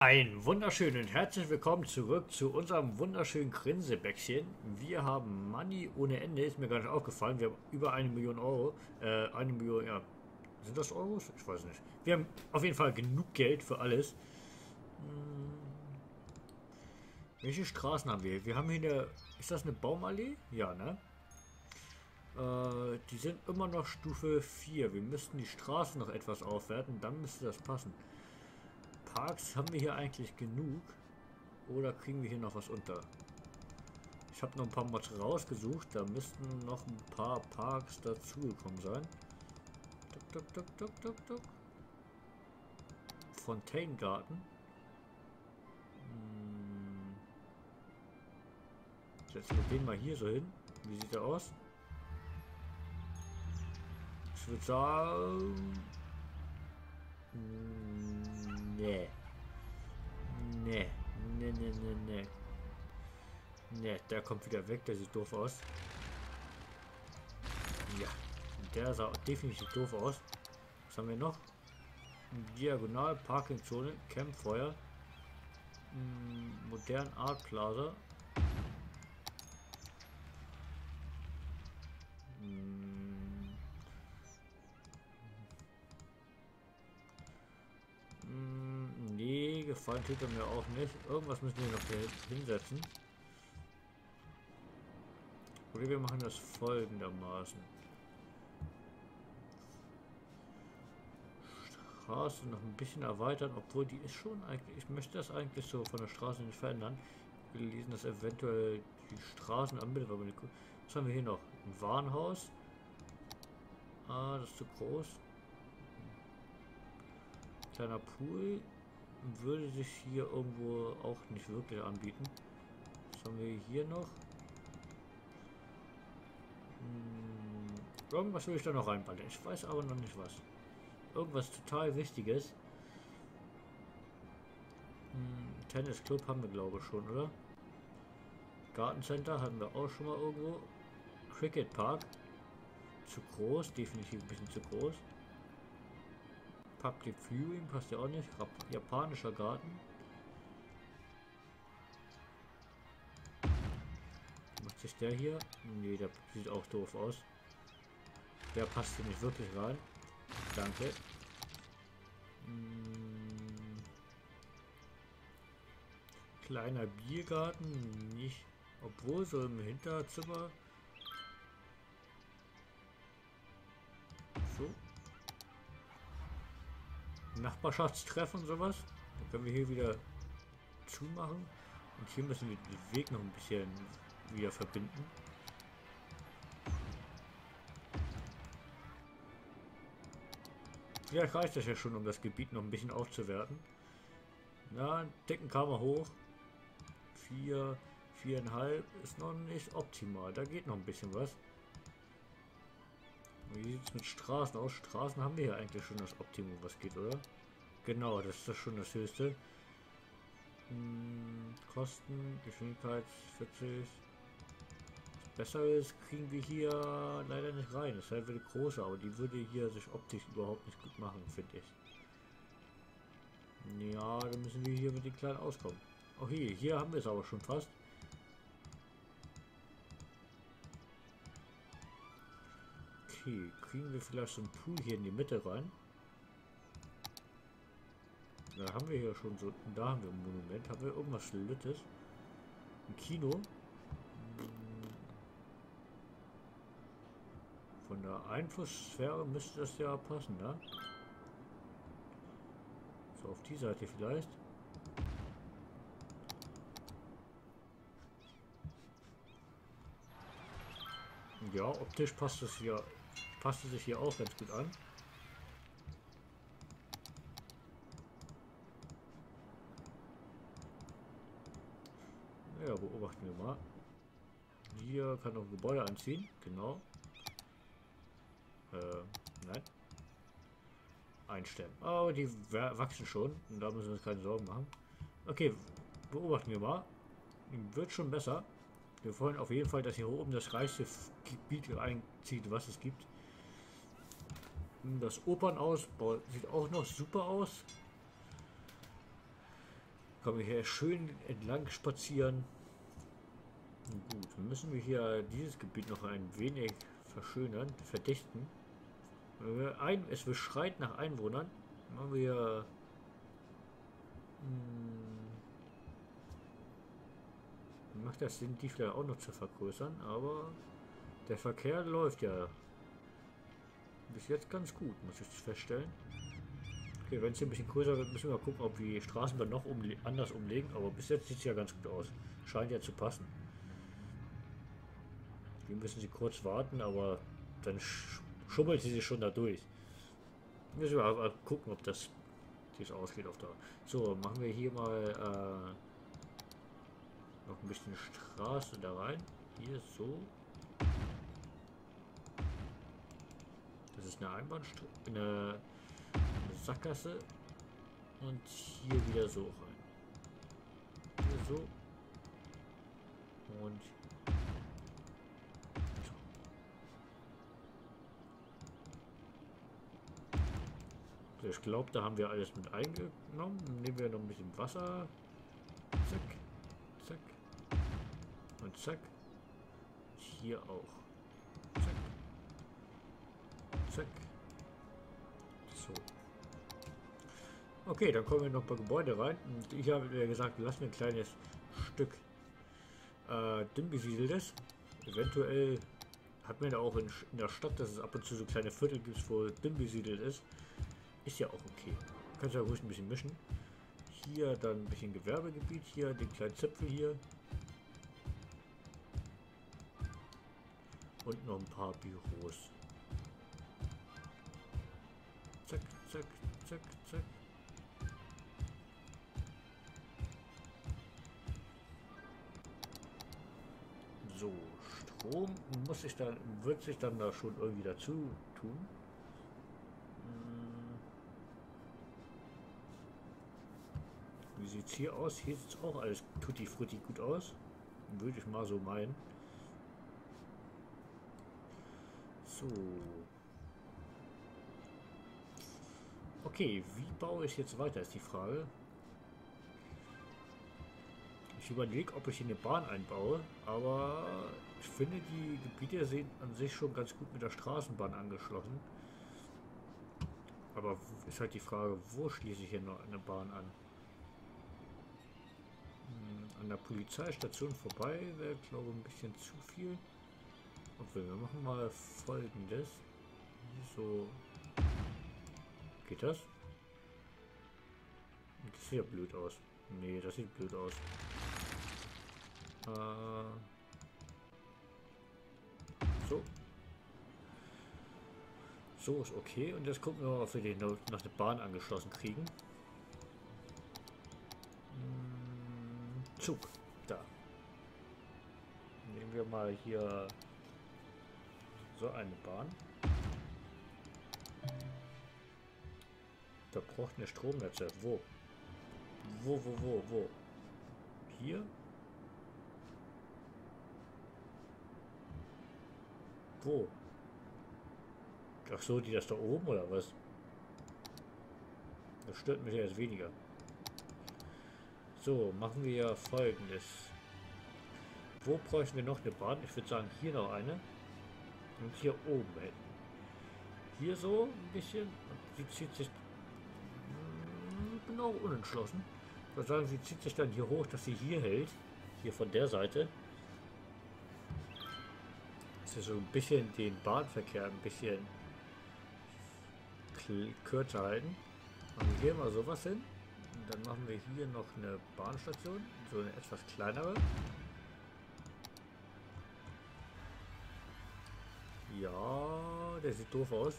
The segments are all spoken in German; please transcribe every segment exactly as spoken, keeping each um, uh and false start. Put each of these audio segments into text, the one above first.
Ein wunderschönen herzlich willkommen zurück zu unserem wunderschönen Grinsebäckchen. Wir haben Money ohne Ende, ist mir gar nicht aufgefallen. Wir haben über eine Million Euro. Äh, eine Million, ja. Sind das Euros? Ich weiß nicht. Wir haben auf jeden Fall genug Geld für alles. Hm. Welche Straßen haben wir? Wir haben hier eine. Ist das eine Baumallee? Ja, ne? Äh, die sind immer noch Stufe vier. Wir müssten die Straßen noch etwas aufwerten, dann müsste das passen. Parks haben wir hier eigentlich genug? Oder kriegen wir hier noch was unter? Ich habe noch ein paar Mods rausgesucht. Da müssten noch ein paar Parks dazugekommen sein. Tuk, tuk, tuk, tuk, tuk, tuk. Fontaine Garten. Hm. Setzen wir den mal hier so hin. Wie sieht er aus? Ich würde sagen... Nee. Nee. Nee, nee, nee, nee. Nee, der kommt wieder weg, der sieht doof aus. Ja, der sah definitiv doof aus. Was haben wir noch? Diagonal, Parkingzone, Campfeuer, modern Art Plaza. Nee, gefallen tut er mir auch nicht. Irgendwas müssen wir noch hier hinsetzen. Oder wir machen das folgendermaßen. Straße noch ein bisschen erweitern, obwohl die ist schon eigentlich... Ich möchte das eigentlich so von der Straße nicht verändern. Wir lesen das eventuell die Straßenanbindung, aber nicht gut. Was haben wir hier noch? Ein Warenhaus. Ah, das ist zu groß. Kleiner Pool würde sich hier irgendwo auch nicht wirklich anbieten. Was haben wir hier noch? Hm, irgendwas will ich da noch reinballern. Ich weiß aber noch nicht was. Irgendwas total Wichtiges. Hm, Tennisclub haben wir glaube ich schon, oder? Gartencenter hatten wir auch schon mal irgendwo. Cricket Park. Zu groß, definitiv ein bisschen zu groß. Public Viewing passt ja auch nicht. Japanischer Garten. Macht sich der hier? Nee, der sieht auch doof aus. Der passt hier nicht wirklich rein. Danke. Hm. Kleiner Biergarten, nicht. Obwohl so im Hinterzimmer. So. Nachbarschaftstreffen und sowas. Dann können wir hier wieder zumachen. Und hier müssen wir den Weg noch ein bisschen wieder verbinden. Vielleicht reicht das ja schon, um das Gebiet noch ein bisschen aufzuwerten. Na, einen dicken Kammer hoch. Vier, viereinhalb ist noch nicht optimal. Da geht noch ein bisschen was. Wie sieht es mit Straßen aus? Straßen haben wir ja eigentlich schon das Optimum, was geht, oder? Genau, das ist das schon das höchste. Hm, Kosten, Geschwindigkeit vierzig. Was besser ist, kriegen wir hier leider nicht rein. Das wäre eine große, aber die würde hier sich optisch überhaupt nicht gut machen, finde ich. Ja, dann müssen wir hier mit den kleinen auskommen. Okay, hier haben wir es aber schon fast. Okay, kriegen wir vielleicht so einen Pool hier in die Mitte rein. Da haben wir hier schon so, da haben wir ein Monument. Haben wir irgendwas Lüttes? Ein Kino. Von der Einflusssphäre müsste das ja passen, ne? So, auf die Seite vielleicht. Ja, optisch passt es hier, passt es sich hier auch ganz gut an. Ja, beobachten wir mal. Hier kann noch ein Gebäude anziehen, genau. Äh, nein. Einstellen. Aber die wachsen schon und da müssen wir uns keine Sorgen machen. Okay, beobachten wir mal. Wird schon besser. Wir wollen auf jeden Fall, dass hier oben das reichste Gebiet einzieht, was es gibt. Das Opernhaus sieht auch noch super aus. Kommen wir hier schön entlang spazieren. Gut, müssen wir hier dieses Gebiet noch ein wenig verschönern, verdichten. Ein, es schreit nach Einwohnern. Machen wir hm, macht das Sinn, die vielleicht auch noch zu vergrößern, aber der Verkehr läuft ja bis jetzt ganz gut, muss ich feststellen. Okay, wenn es hier ein bisschen größer wird, müssen wir mal gucken, ob wir die Straßenbahn noch umle anders umlegen, aber bis jetzt sieht es ja ganz gut aus. Scheint ja zu passen. Wir müssen sie kurz warten, aber dann sch schummelt sie sich schon da durch. Müssen wir aber gucken, ob das wie es ausgeht auf da. So, machen wir hier mal äh, noch ein bisschen Straße da rein. Hier so. Das ist eine Einbahnstraße, eine, eine Sackgasse. Und hier wieder so rein. Hier so. Und so. Ich glaube, da haben wir alles mit eingenommen. Nehmen wir noch ein bisschen Wasser. Zack. Zack. Und zack. Hier auch. Zack. Zack. So. Okay, dann kommen wir noch ein paar Gebäude rein. Und ich habe ja gesagt, wir lassen ein kleines Stück äh, dünn besiedeltes. Eventuell hat man ja auch in, in der Stadt, dass es ab und zu so kleine Viertel gibt, wo dünn besiedelt ist. Ist ja auch okay. Kannst ja ruhig ein bisschen mischen. Hier dann ein bisschen Gewerbegebiet. Hier den kleinen Zipfel hier. Und noch ein paar Büros. Zack, zack, zack, zack. So, Strom muss sich dann, wird sich dann da schon irgendwie dazu tun. Wie sieht es hier aus? Hier sieht es auch alles tutti frutti gut aus. Würde ich mal so meinen. So. Okay, wie baue ich jetzt weiter, ist die Frage. Ich überlege, ob ich hier eine Bahn einbaue, aber ich finde, die Gebiete sind an sich schon ganz gut mit der Straßenbahn angeschlossen. Aber ist halt die Frage, wo schließe ich hier noch eine Bahn an? An der Polizeistation vorbei wäre, glaube ich, ein bisschen zu viel. Okay, wir machen mal Folgendes. So. Geht das? Das sieht ja blöd aus. Nee, das sieht blöd aus. Äh, so. So ist okay. Und jetzt gucken wir mal, ob wir den noch nach der Bahn angeschlossen kriegen. Zug. Da. Nehmen wir mal hier so eine Bahn. Da braucht eine Stromnetze. Wo? Wo, wo, wo, wo? Hier? Wo? Ach so, die das da oben oder was? Das stört mich jetzt weniger. So, machen wir Folgendes. Wo bräuchten wir noch eine Bahn? Ich würde sagen, hier noch eine. Und hier oben hin. Hier so ein bisschen. Sie zieht sich... Ich bin auch unentschlossen. Ich würde sagen, sie zieht sich dann hier hoch, dass sie hier hält. Hier von der Seite. Dass wir so ein bisschen den Bahnverkehr ein bisschen kürzer halten. Machen wir hier mal sowas hin. Und dann machen wir hier noch eine Bahnstation, so eine etwas kleinere. Ja, der sieht doof aus.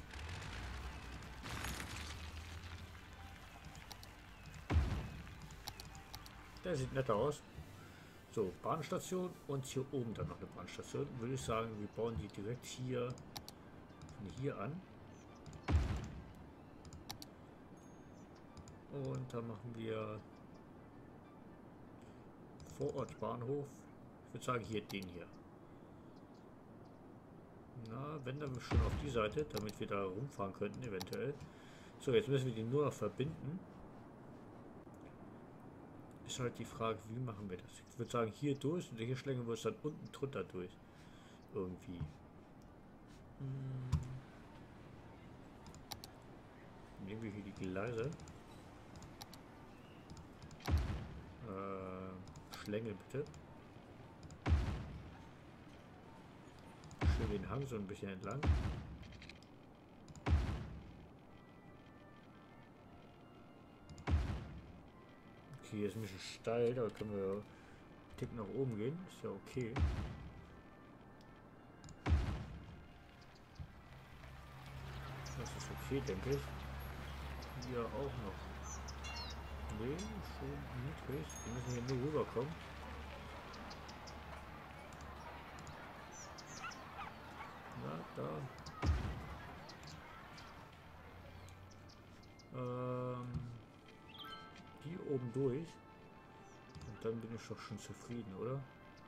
Der sieht netter aus. So, Bahnstation und hier oben dann noch eine Bahnstation. Würde ich sagen, wir bauen die direkt hier, hier an. Und dann machen wir Vorortbahnhof. Ich würde sagen, hier den hier. Na, wenn dann schon auf die Seite, damit wir da rumfahren könnten, eventuell. So, jetzt müssen wir die nur noch verbinden. Ist halt die Frage, wie machen wir das? Ich würde sagen, hier durch und hier schlängeln wir es dann unten drunter durch. Irgendwie. Hm. Nehmen wir hier die Gleise. Äh, Schlängel bitte. Schön den Hang so ein bisschen entlang. Okay, hier ist ein bisschen steil, da können wir einen Tick nach oben gehen. Ist ja okay. Das ist okay, denke ich. Hier auch noch. Nee, schon niedrig. Wir müssen hier nur rüberkommen. Na, da. Ähm, die oben durch. Und dann bin ich doch schon zufrieden, oder?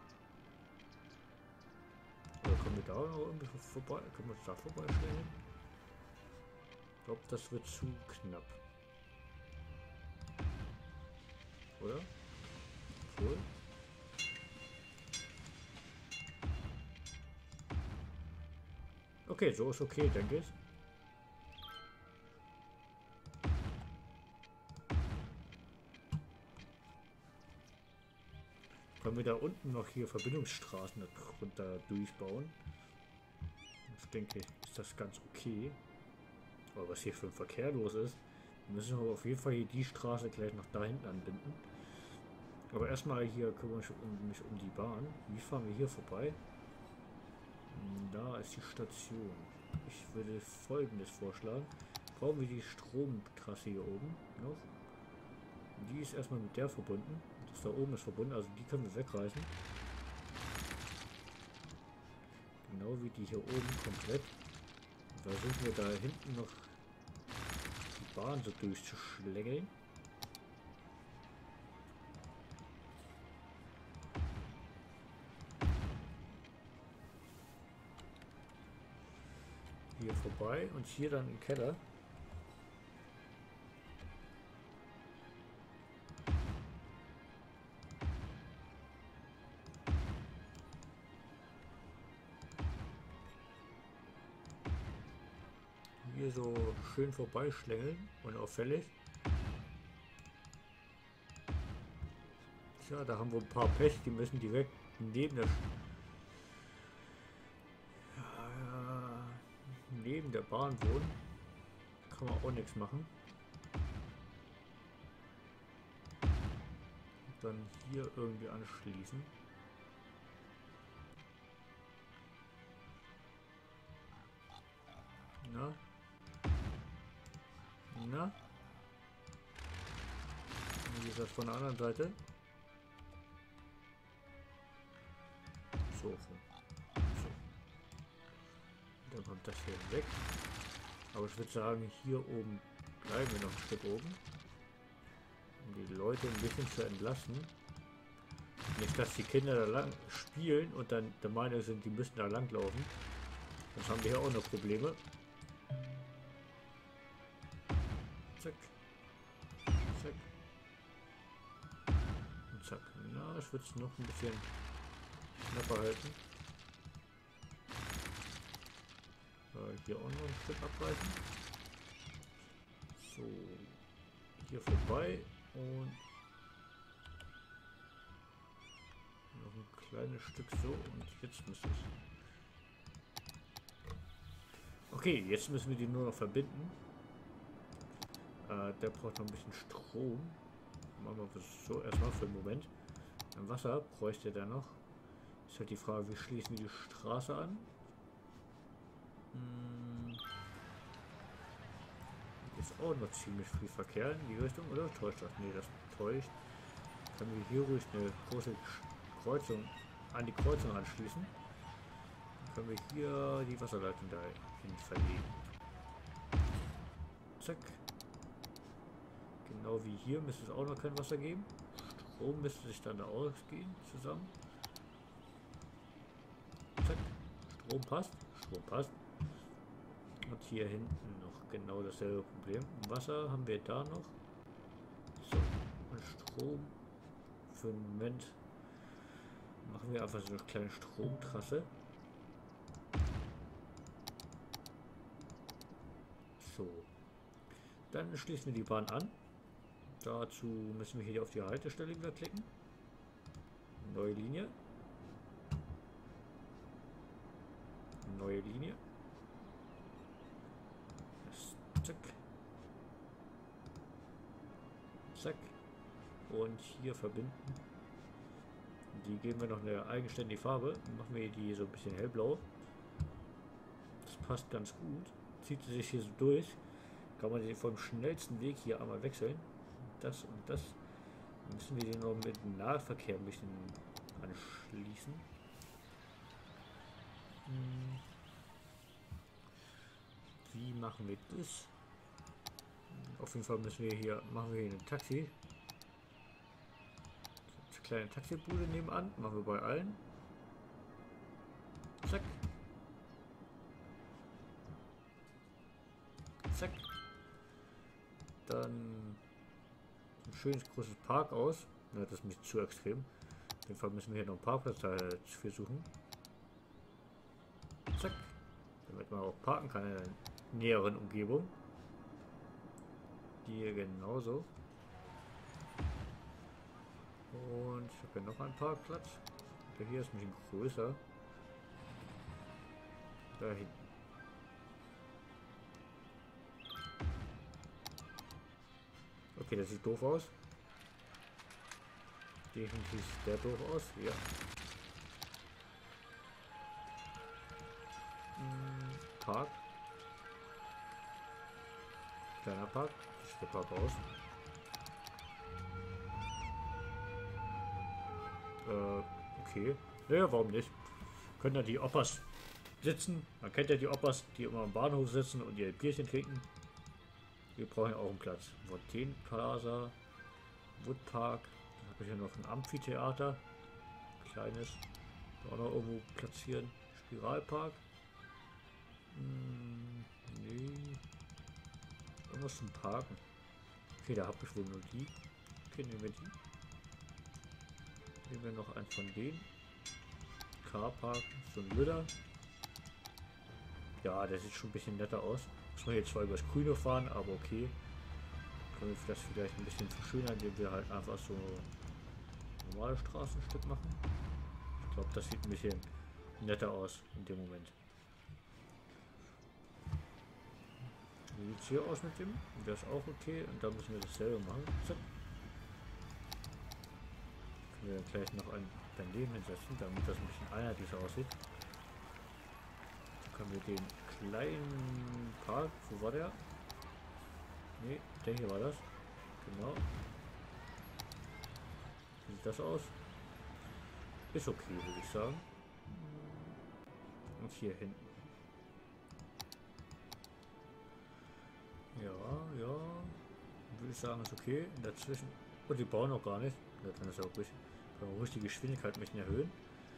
Oder kommen wir da noch irgendwie vorbei? Können wir uns da vorbeistellen? Ich glaube, das wird zu knapp. Oder? Cool. Okay, so ist okay, denke ich. Können wir da unten noch hier Verbindungsstraßen darunter durchbauen? Ich denke, ist das ganz okay. Aber was hier für ein Verkehr los ist, müssen wir auf jeden Fall hier die Straße gleich noch da hinten anbinden. Aber erstmal hier kümmere ich mich um die Bahn. Wie fahren wir hier vorbei? Da ist die Station. Ich würde Folgendes vorschlagen. Brauchen wir die Stromtrasse hier oben noch. Die ist erstmal mit der verbunden. Das da oben ist verbunden, also die können wir wegreißen. Genau wie die hier oben komplett. Da sind wir da hinten noch die Bahn so durchzuschlängeln. Hier vorbei und hier dann im Keller. Hier so schön vorbeischlängeln, unauffällig. Tja, da haben wir ein paar Pech, die müssen direkt neben der ja, neben der Bahn wohnen. Kann man auch nichts machen. Und dann hier irgendwie anschließen. Na? Na? Wie ist das von der anderen Seite? So. So. Dann kommt das hier weg. Aber ich würde sagen, hier oben bleiben wir noch ein Stück oben. Um die Leute ein bisschen zu entlasten. Nicht, dass die Kinder da lang spielen und dann der Meinung sind, die müssen da lang laufen. Sonst haben wir hier auch noch Probleme. Zack. Zack. Und zack. Na, ich würde es noch ein bisschen knapper halten. Äh, hier auch noch ein Stück abreißen. So. Hier vorbei und noch ein kleines Stück so und jetzt müsste es. Okay, jetzt müssen wir die nur noch verbinden. Äh, der braucht noch ein bisschen Strom. Machen wir das so erstmal für den Moment. Ein Wasser bräuchte der noch. Ist halt die Frage, wie schließen wir die Straße an? Hm. Ist auch noch ziemlich viel Verkehr in die Richtung, oder? Täuscht das? Nee, das täuscht. Können wir hier ruhig eine große Kreuzung an die Kreuzung anschließen. Dann können wir hier die Wasserleitung dahin verlegen. Zack. Genau wie hier müsste es auch noch kein Wasser geben. Strom müsste sich dann da ausgehen zusammen. Zack. Strom passt. Strom passt. Und hier hinten noch genau dasselbe Problem. Wasser haben wir da noch. So. Und Strom Für den Moment machen wir einfach so eine kleine Stromtrasse. So. Dann schließen wir die Bahn an. Dazu müssen wir hier auf die Haltestelle wieder klicken. Neue Linie. Neue Linie. Zack. Zack. Und hier verbinden. Die geben wir noch eine eigenständige Farbe. Machen wir die so ein bisschen hellblau. Das passt ganz gut. Zieht sie sich hier so durch. Kann man den vom schnellsten Weg hier einmal wechseln. Das und das. Dann müssen wir den noch mit dem Nahverkehr ein bisschen anschließen. Hm. Wie machen wir das? Auf jeden Fall müssen wir hier, machen wir hier ein Taxi. Eine kleine Taxibude nebenan, machen wir bei allen. Zack. Zack. Dann ein schönes großes Parkhaus. Na, das ist nicht zu extrem. Auf jeden Fall müssen wir hier noch einen Parkplatz dafür suchen. Zack. Damit man auch parken kann in der näheren Umgebung. Hier genauso. Und ich habe hier noch einen Parkplatz. Der hier ist ein bisschen größer. Da hinten. Okay, das sieht doof aus. Definitiv sieht der doof aus. Ja. Hm, Park. Kleiner Park. Das sieht der Park aus. Äh, okay. Naja, warum nicht? Können da die Oppas sitzen? Man kennt ja die Oppas, die immer am Bahnhof sitzen und ihr Bierchen trinken. Wir brauchen ja auch einen Platz. Fontaine Plaza, Woodpark. Dann habe ich hier noch ein Amphitheater. Kleines. Auch noch irgendwo platzieren. Spiralpark. Hm, nee. Irgendwas zum Parken. Okay, da habe ich wohl nur die. Okay, nehmen wir die. Nehmen wir noch einen von denen. Carpark, so ein Lüder. Ja, der sieht schon ein bisschen netter aus. Muss man jetzt zwar übers Grüne fahren, aber okay. Können wir das vielleicht ein bisschen verschönern, indem wir halt einfach so normale Straßenstück machen. Ich glaube, das sieht ein bisschen netter aus in dem Moment. Wie sieht es hier aus mit dem? Der ist auch okay und da müssen wir dasselbe machen. Zack. Können wir gleich noch ein daneben hinsetzen, damit das ein bisschen einheitlicher aussieht. Können wir den kleinen Park, wo war der? Ne, der hier war das. Genau. Wie sieht das aus? Ist okay, würde ich sagen. Und hier hinten. Ja, ja. Würde ich sagen, ist okay. Dazwischen. Und die bauen noch gar nicht. Ja, dann ist auch richtig. Kann man ruhig die Geschwindigkeit ein bisschen erhöhen.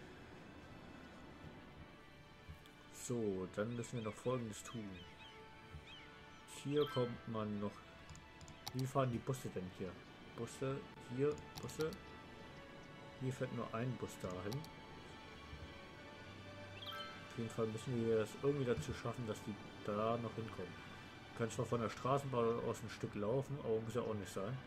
So, dann müssen wir noch Folgendes tun. Hier kommt man noch. Wie fahren die Busse denn hier? Busse, hier, Busse. Hier fährt nur ein Bus dahin. Auf jeden Fall müssen wir das irgendwie dazu schaffen, dass die da noch hinkommen. Wir können zwar von der Straßenbahn aus ein Stück laufen, aber muss ja auch nicht sein.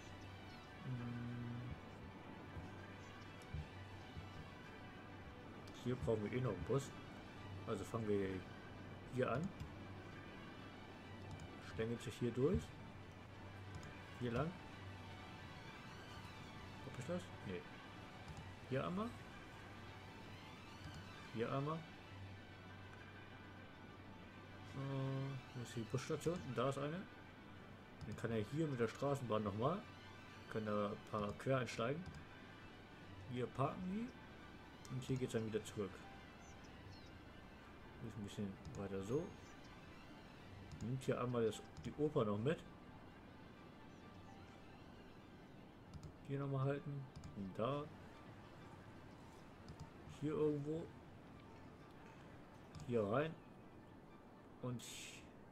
Hier brauchen wir eh noch einen Bus. Also fangen wir hier an. Schlängelt sich hier durch. Hier lang. Ob ich das? Nee. Hier einmal. Hier einmal. Äh, wo ist die Busstation? Da ist eine. Dann kann er hier mit der Straßenbahn nochmal. Können da ein paar quer einsteigen. Hier parken die. Und hier geht es dann wieder zurück. Ist ein bisschen weiter so. Nimmt hier einmal das, die Oper noch mit. Hier nochmal halten. Und da. Hier irgendwo. Hier rein. Und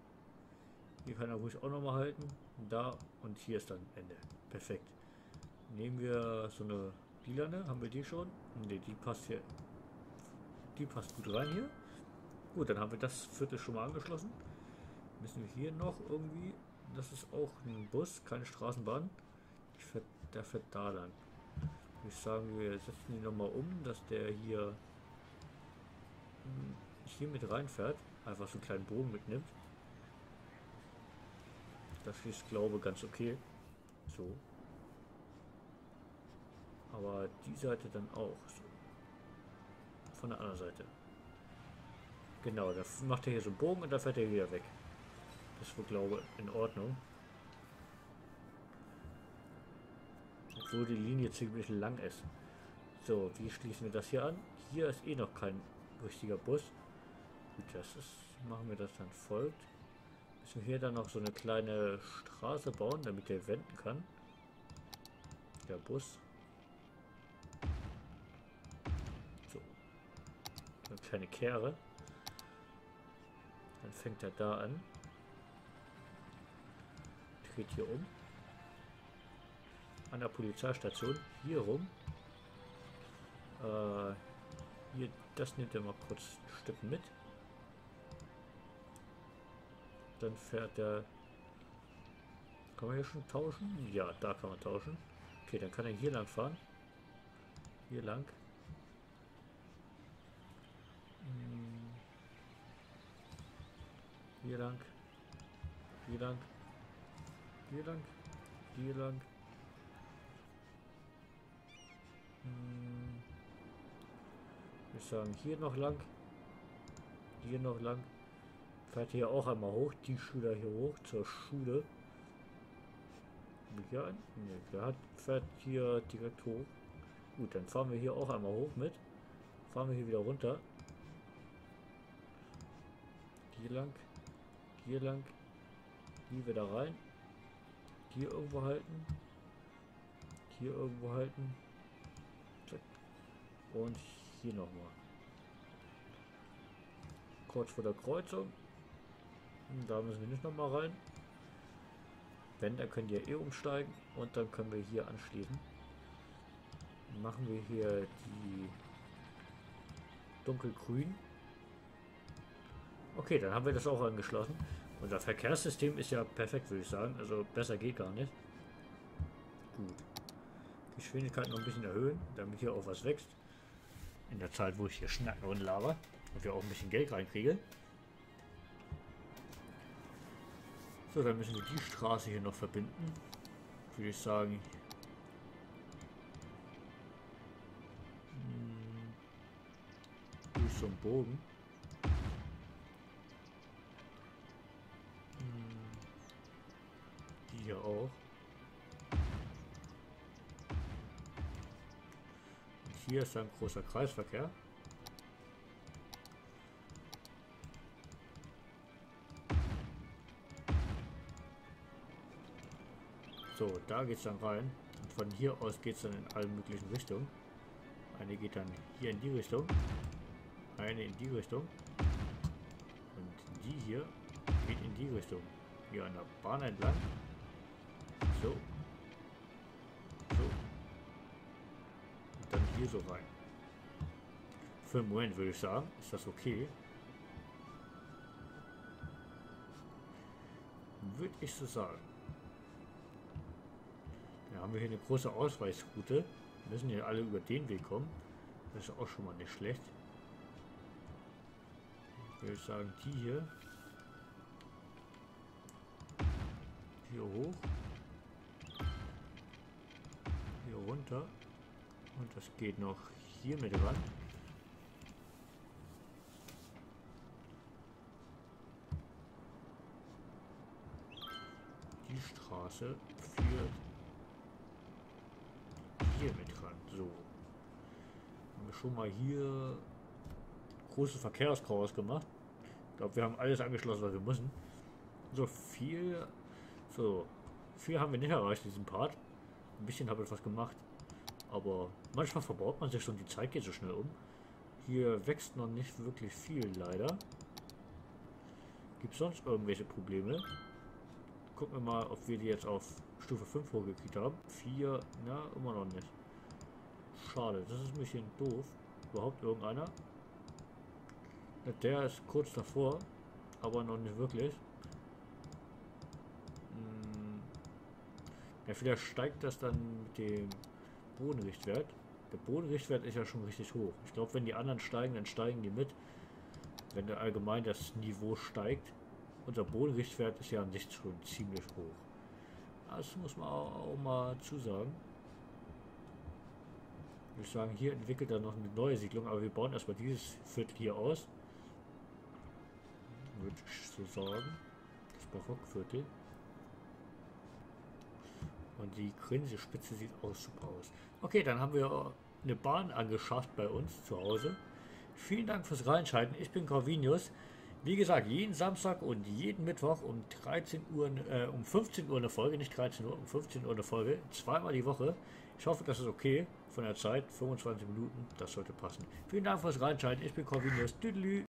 hier kann er ruhig auch nochmal halten. Da. Und hier ist dann Ende. Perfekt. Nehmen wir so eine lilane, haben wir die schon? Ne, die passt hier. Die passt gut rein hier. Gut, dann haben wir das Viertel schon mal angeschlossen. Müssen wir hier noch irgendwie. Das ist auch ein Bus, keine Straßenbahn. Ich fährt, der fährt da lang. Ich sagen, wir setzen ihn nochmal um, dass der hier hier mit reinfährt. Einfach so einen kleinen Bogen mitnimmt. Das ist, glaube ich, ganz okay. So. Aber die Seite dann auch. So. Von der anderen Seite. Genau, da macht er hier so einen Bogen und da fährt er wieder weg. Das ist wohl, glaube ich, in Ordnung. Obwohl die Linie ziemlich lang ist. So, wie schließen wir das hier an? Hier ist eh noch kein richtiger Bus. Gut, das ist, machen wir das dann folgt. Müssen wir hier dann noch so eine kleine Straße bauen, damit der wenden kann. Der Bus. So. Eine kleine Kehre. Dann fängt er da an. Dreht hier um. An der Polizeistation. Hier rum. Äh, hier, das nimmt er mal kurz ein Stück mit. Dann fährt er. Kann man hier schon tauschen? Ja, da kann man tauschen. Okay, dann kann er hier lang fahren. Hier lang. Hier lang. Hier lang. Hier lang. Hier lang. Wir sagen hier noch lang. Hier noch lang. Fährt hier auch einmal hoch. Die Schüler hier hoch zur Schule. Ja, ne, der hat, fährt hier direkt hoch. Gut, dann fahren wir hier auch einmal hoch mit. Fahren wir hier wieder runter. Hier lang. Hier lang. Hier wieder rein. Hier irgendwo halten. Hier irgendwo halten. Zack. Und hier nochmal. Kurz vor der Kreuzung. Da müssen wir nicht nochmal rein. Wenn, dann können wir eh umsteigen. Und dann können wir hier anschließen. Machen wir hier die dunkelgrün. Okay, dann haben wir das auch angeschlossen. Unser Verkehrssystem ist ja perfekt, würde ich sagen. Also besser geht gar nicht. Gut. Geschwindigkeit noch ein bisschen erhöhen, damit hier auch was wächst. In der Zeit, wo ich hier schnacken und laber. Und wir auch ein bisschen Geld reinkriegen. So, dann müssen wir die Straße hier noch verbinden. Würde ich sagen. Durch so einen Bogen. Die hier auch. Und hier ist ein großer Kreisverkehr. So, da geht es dann rein. Und von hier aus geht es dann in allen möglichen Richtungen. Eine geht dann hier in die Richtung. Eine in die Richtung. Und die hier geht in die Richtung. Hier an der Bahn entlang. So. So. Und dann hier so rein. Für den Moment würde ich sagen, ist das okay. Würde ich so sagen. Da haben wir hier eine große Ausweichsroute. Wir müssen hier alle über den Weg kommen. Das ist auch schon mal nicht schlecht. Würde ich sagen, die hier. Hier hoch. Hier runter. Und das geht noch hier mit ran. Die Straße führt hier mit ran. So. Haben wir schon mal hier großes Verkehrschaos gemacht. Ich glaube, wir haben alles angeschlossen, was wir müssen. So viel. So. Viel haben wir nicht erreicht in diesem Part. Ein bisschen habe ich was gemacht. Aber manchmal verbaut man sich schon, die Zeit geht so schnell um. Hier wächst noch nicht wirklich viel, leider. Gibt es sonst irgendwelche Probleme? gucken wir mal, ob wir die jetzt auf Stufe fünf hochgekriegt haben. vier, na, immer noch nicht. Schade, das ist ein bisschen doof. Überhaupt irgendeiner? Der ist kurz davor, aber noch nicht wirklich. Hm. Ja, vielleicht steigt das dann mit dem Bodenrichtwert. Der Bodenrichtwert ist ja schon richtig hoch. Ich glaube, wenn die anderen steigen, dann steigen die mit. Wenn der allgemein das Niveau steigt. Unser Bodenrichtwert ist ja an sich schon ziemlich hoch. Das muss man auch, auch mal zusagen. Ich würde sagen, hier entwickelt er noch eine neue Siedlung, aber wir bauen erstmal dieses Viertel hier aus. Würde ich so sagen. Das Barockviertel. Und die Grinse-Spitze sieht auch super aus. Okay, dann haben wir eine Bahn angeschafft bei uns zu Hause. Vielen Dank fürs Reinschalten. Ich bin Corvinius. Wie gesagt, jeden Samstag und jeden Mittwoch um dreizehn Uhr, äh, um fünfzehn Uhr eine Folge, nicht dreizehn Uhr, um fünfzehn Uhr eine Folge, zweimal die Woche. Ich hoffe, das ist okay von der Zeit, fünfundzwanzig Minuten, das sollte passen. Vielen Dank fürs Reinschalten. Ich bin Corvinius. Tüdelü.